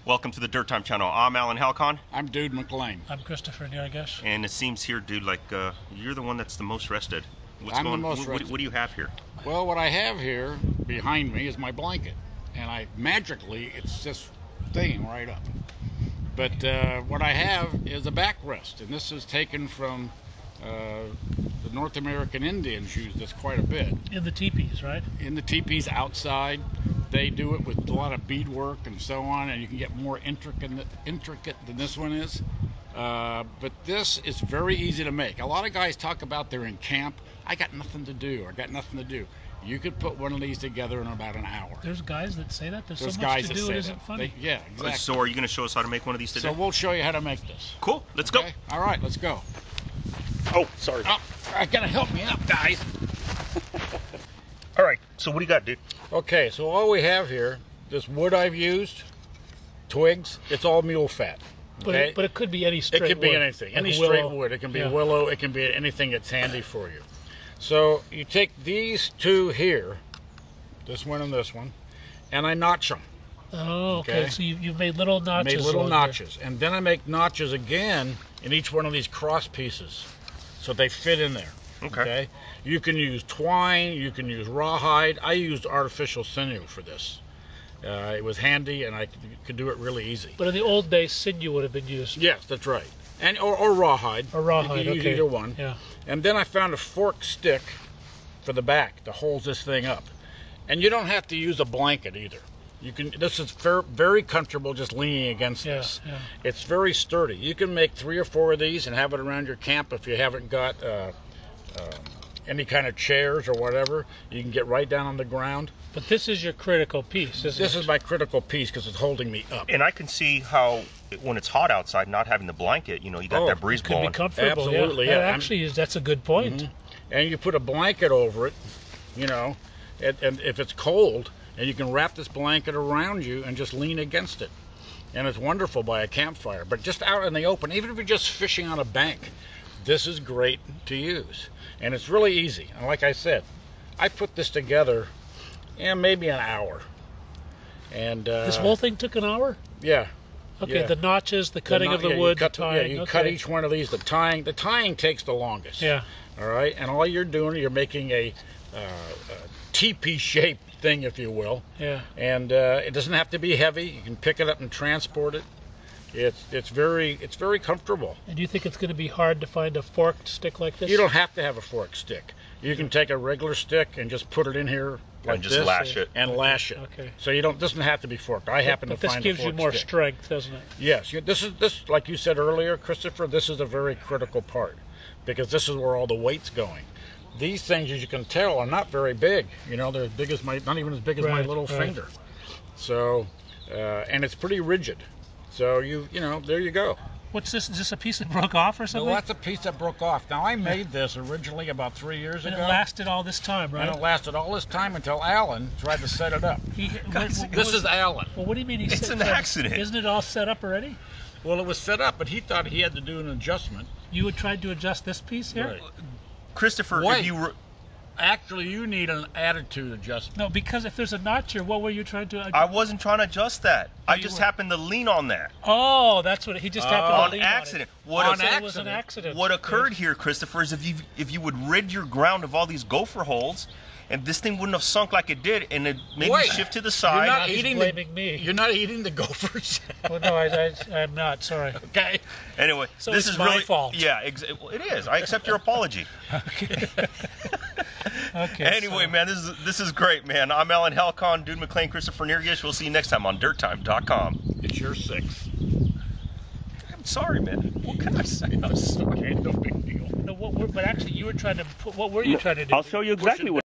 Welcome to the Dirttime channel. I'm Alan Halcon. I'm Dude McLean. I'm Christopher here, I guess. And it seems here, dude, like you're the one that's the most rested. I'm the most rested. What do you have here? Well, what I have here behind me is my blanket, and magically it's just staying right up. But what I have is a backrest, and this is taken from the North American Indians use this quite a bit. In the teepees, right? In the teepees outside. They do it with a lot of beadwork and so on, and you can get more intricate than this one is. But this is very easy to make. A lot of guys talk about they're in camp. I got nothing to do. You could put one of these together in about an hour. There's guys that say that. There's so much guys to that do, say it isn't funny. Yeah, exactly. So are you going to show us how to make one of these today? So we'll show you how to make this. Cool. Let's go. All right, let's go. Oh, sorry. Oh, I gotta help me up, guys. All right. So what do you got, dude? Okay, so all we have here, this wood I've used, twigs, it's all mule fat. Okay? But it could be any straight wood. It could be anything. Any straight wood. It can be willow. It can be anything that's handy for you. So you take these two here, this one and this one, and I notch them. Oh, okay. So you've made little notches. Made little notches. And then I make notches again in each one of these cross pieces so they fit in there. Okay. You can use twine, you can use rawhide. I used artificial sinew for this. It was handy, and I could do it really easy. But in the old days, sinew would have been used. Yes, that's right. And or rawhide. Or rawhide, you can use either one. Yeah. And then I found a forked stick for the back to hold this thing up. And you don't have to use a blanket either. You can. This is very comfortable just leaning against this. Yeah. It's very sturdy. You can make 3 or 4 of these and have it around your camp if you haven't got any kind of chairs or whatever. You can get right down on the ground. But this is your critical piece, isn't it? This is my critical piece because it's holding me up. And I can see how when it's hot outside, not having the blanket, you know, you got that breeze blowing. Could be comfortable. Absolutely, yeah. yeah. Actually, that's a good point. And you put a blanket over it, you know, and if it's cold, and you can wrap this blanket around you and just lean against it. And it's wonderful by a campfire. But just out in the open, even if you're just fishing on a bank, this is great to use. And it's really easy. And like I said, I put this together in maybe an hour. And this whole thing took an hour? Yeah. Okay, yeah. The notches, the cutting of the wood, the tying. Yeah, you cut each one of these. The tying takes the longest. Yeah. All right, and all you're doing, you're making a teepee-shaped thing, if you will. Yeah. And it doesn't have to be heavy. You can pick it up and transport it. It's very comfortable. And do you think it's going to be hard to find a forked stick like this? You don't have to have a forked stick. You can take a regular stick and just put it in here like this, lash it. And lash it. Okay. So you doesn't have to be forked. I happen to find a forked stick. This gives you more strength, doesn't it? Yes. This like you said earlier, Christopher. This is a very critical part because this is where all the weight's going. These things, as you can tell, are not very big. You know, they're as big as not even as big as my little finger. So, and it's pretty rigid. So you know, there you go. What's this? Is this a piece that broke off or something? No, that's a piece that broke off. Now, I made this originally about 3 years ago. And it lasted all this time, right? And it lasted all this time until Alan tried to set it up. This is Alan. Well, what do you mean? It's an accident. Isn't it all set up already? Well, it was set up, but he thought he had to do an adjustment. You had tried to adjust this piece here? Right. Christopher, Wait. if you were... Actually, you need an attitude adjustment. No, because if there's a notch here, what were you trying to adjust? I wasn't trying to adjust that. I just happened to lean on that. Oh, that's what he just happened to lean accident. on it. It was an accident. What occurred here, Christopher, is if you would rid your ground of all these gopher holes, and this thing wouldn't have sunk like it did, and it maybe shift to the side. You're not blaming me. You're not eating the gophers. Well, no, I'm not. Sorry. Okay. Anyway, so this it's is my really fault. Yeah, well, it is. I accept your apology. Okay. Okay. Anyway, man, this is great, man. I'm Alan Halcon, Dude McLean, Christopher Nirgish. We'll see you next time on Dirttime.com. It's your 6. I'm sorry, man. What can I say? I'm sorry. Okay, no big deal. No, but actually, you were trying to put. What were you trying to do? I'll show you exactly what.